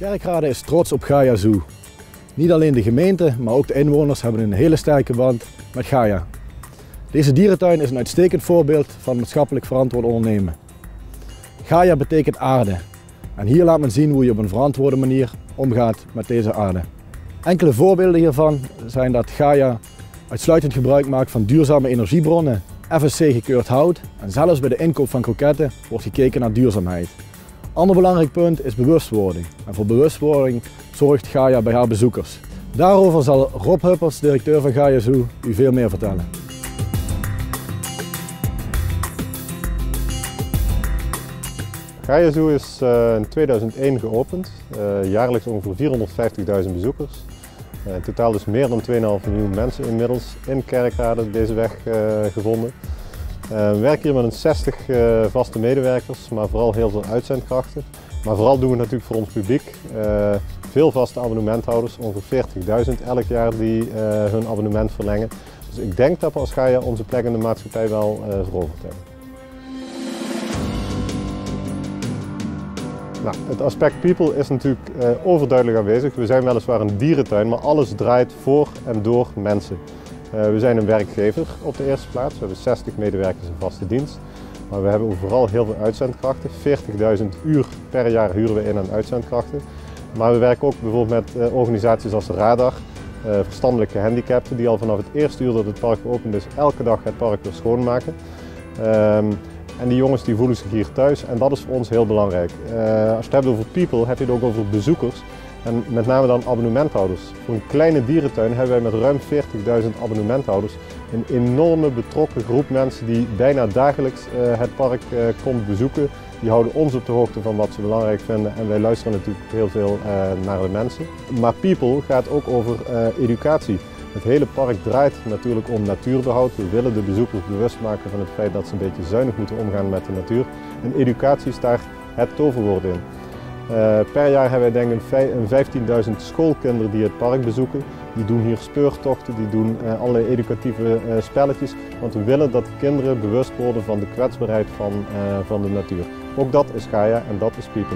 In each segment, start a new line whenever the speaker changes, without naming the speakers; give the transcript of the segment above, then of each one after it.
Kerkrade is trots op Gaia Zoo. Niet alleen de gemeente, maar ook de inwoners hebben een hele sterke band met Gaia. Deze dierentuin is een uitstekend voorbeeld van maatschappelijk verantwoord ondernemen. Gaia betekent aarde en hier laat men zien hoe je op een verantwoorde manier omgaat met deze aarde. Enkele voorbeelden hiervan zijn dat Gaia uitsluitend gebruik maakt van duurzame energiebronnen, FSC gekeurd hout en zelfs bij de inkoop van kroketten wordt gekeken naar duurzaamheid. Ander belangrijk punt is bewustwording. En voor bewustwording zorgt Gaia bij haar bezoekers. Daarover zal Rob Huppers, directeur van Gaia Zoo, u veel meer vertellen.
Gaia Zoo is in 2001 geopend, jaarlijks ongeveer 450.000 bezoekers. In totaal dus meer dan 2,5 miljoen mensen inmiddels in Kerkrade deze weg gevonden. We werken hier met een 60 vaste medewerkers, maar vooral heel veel uitzendkrachten. Maar vooral doen we het natuurlijk voor ons publiek. Veel vaste abonnementhouders, ongeveer 40.000 elk jaar die hun abonnement verlengen. Dus ik denk dat we als Gaia onze plek in de maatschappij wel veroverd hebben. Nou, het aspect people is natuurlijk overduidelijk aanwezig. We zijn weliswaar een dierentuin, maar alles draait voor en door mensen. We zijn een werkgever op de eerste plaats. We hebben 60 medewerkers in vaste dienst. Maar we hebben vooral heel veel uitzendkrachten. 40.000 uur per jaar huren we in aan uitzendkrachten. Maar we werken ook bijvoorbeeld met organisaties als Radar, verstandelijke gehandicapten, die al vanaf het eerste uur dat het park geopend is, elke dag het park weer schoonmaken. En die jongens die voelen zich hier thuis en dat is voor ons heel belangrijk. Als je het hebt over people, heb je het ook over bezoekers. En met name dan abonnementhouders. Voor een kleine dierentuin hebben wij met ruim 40.000 abonnementhouders een enorme betrokken groep mensen die bijna dagelijks het park komt bezoeken. Die houden ons op de hoogte van wat ze belangrijk vinden en wij luisteren natuurlijk heel veel naar de mensen. Maar people gaat ook over educatie. Het hele park draait natuurlijk om natuurbehoud. We willen de bezoekers bewust maken van het feit dat ze een beetje zuinig moeten omgaan met de natuur. En educatie is daar het toverwoord in. Per jaar hebben wij denk ik 15.000 schoolkinderen die het park bezoeken. Die doen hier speurtochten, die doen allerlei educatieve spelletjes. Want we willen dat de kinderen bewust worden van de kwetsbaarheid van de natuur. Ook dat is Gaia en dat is people.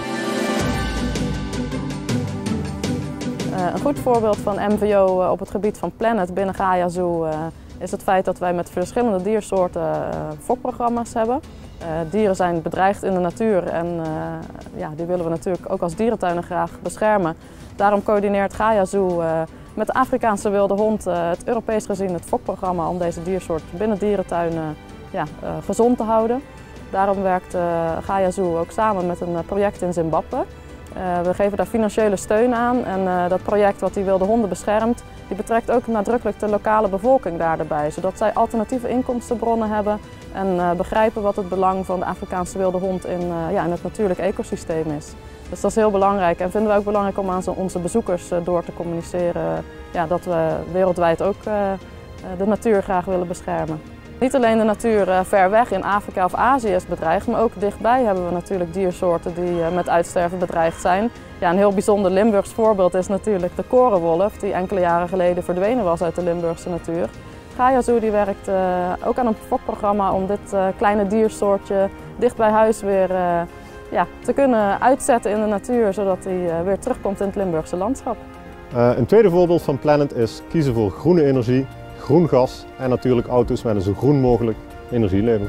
Een goed voorbeeld van MVO op het gebied van Planet binnen Gaia Zoo is het feit dat wij met verschillende diersoorten fokprogramma's hebben. Dieren zijn bedreigd in de natuur en die willen we natuurlijk ook als dierentuiner graag beschermen. Daarom coördineert Gaia Zoo met de Afrikaanse wilde hond het Europees gezien het fokprogramma om deze diersoort binnen dierentuinen gezond te houden. Daarom werkt Gaia Zoo ook samen met een project in Zimbabwe. We geven daar financiële steun aan en dat project wat die wilde honden beschermt, die betrekt ook nadrukkelijk de lokale bevolking daarbij, zodat zij alternatieve inkomstenbronnen hebben en begrijpen wat het belang van de Afrikaanse wilde hond in het natuurlijke ecosysteem is. Dus dat is heel belangrijk en vinden we ook belangrijk om aan onze bezoekers door te communiceren dat we wereldwijd ook de natuur graag willen beschermen. Niet alleen de natuur ver weg in Afrika of Azië is bedreigd, maar ook dichtbij hebben we natuurlijk diersoorten die met uitsterven bedreigd zijn. Ja, een heel bijzonder Limburgs voorbeeld is natuurlijk de korenwolf, die enkele jaren geleden verdwenen was uit de Limburgse natuur. Gaia Zoo die werkt ook aan een fokprogramma om dit kleine diersoortje dicht bij huis weer te kunnen uitzetten in de natuur, zodat hij weer terugkomt in het Limburgse landschap.
Een tweede voorbeeld van Planet is kiezen voor groene energie, groen gas en natuurlijk auto's met een zo groen mogelijk energielabel.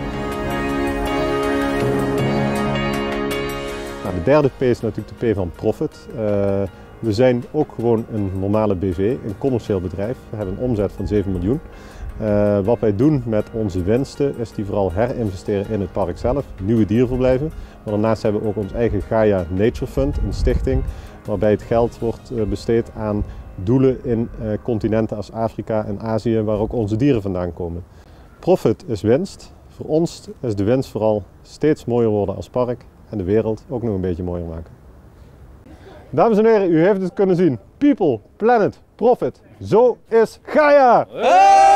Nou, de derde P is natuurlijk de P van profit. We zijn ook gewoon een normale BV, een commercieel bedrijf. We hebben een omzet van 7 miljoen. Wat wij doen met onze winsten is die vooral herinvesteren in het park zelf, nieuwe dierverblijven. Maar daarnaast hebben we ook ons eigen Gaia Nature Fund, een stichting, waarbij het geld wordt besteed aan doelen in continenten als Afrika en Azië, waar ook onze dieren vandaan komen. Profit is winst. Voor ons is de winst vooral steeds mooier worden als park en de wereld ook nog een beetje mooier maken. Dames en heren, u heeft het kunnen zien. People, planet, profit. Zo is Gaia!